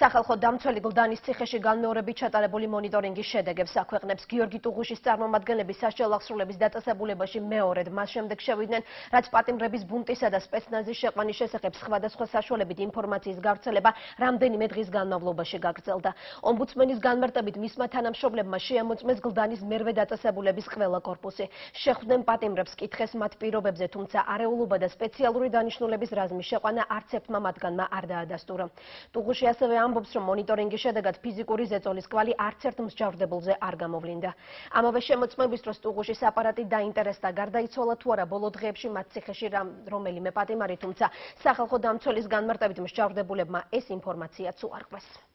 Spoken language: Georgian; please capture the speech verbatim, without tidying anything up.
სახალხო დამცველი გლდანის ციხეში განმეორებით ჩატარებული მონიტორინგის შედეგებს აქვეყნებს გიორგი ტუღუშის წარმომადგენლები სასჯელ აღსრულების დაწესებულებაში მეორედ მას შემდეგ შევიდნენ, რაც პატიმრების ბუნტისა და სპეცნაზის შეყვანის შესახებ სხვადასხვა საშუალებით ინფორმაციის გავრცელება რამდენიმე დღის განმავლობაში გაგრძელდა. ომბუდსმენის განმარტებით მისმა თანამშრომლებმა შეამოწმეს გლდანის მერვე დაწესებულების ყველა კორპუსი. შეხვდნენ პატიმრებს, კითხეს მათ პირობებზე, თუმცა არეულობა და სპეციალური დანიშნულების რაზმის შეყვანა არც ერთმა მათგანმა არ დაადასტურა. ტუღუში ასევე ამბობს, რომ მონიტორინგის შედეგად ფიზიკური ზეწოლის კვალი არც ერთ მსჯავრდებულზე არ გამოვლინდა. ამავე შემოწმების დროს ტუღუშის აპარატი დაინტერესდა, გარდაიცვალა თუ არა ბოლო დღეებში მათ ციხეში რომელიმე პატიმარი, თუმცა სახალხო დამცველის განმარტებით მსჯავრდებულებმა ეს ინფორმაციაც უარყვეს.